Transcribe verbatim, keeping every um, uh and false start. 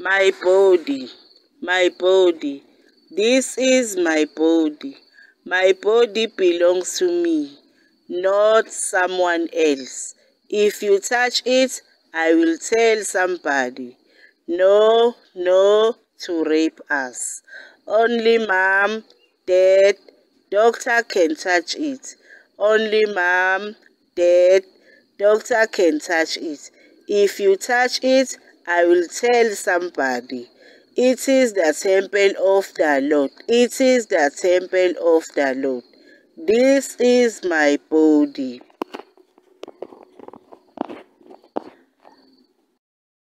My body, my body. This is my body. My body belongs to me, not someone else. If you touch it, I will tell somebody. No, no to rape us. Only mom, dad, doctor can touch it. Only mom, dad, doctor can touch it. If you touch it, I will tell somebody. It is the temple of the Lord. It is the temple of the Lord. This is my body.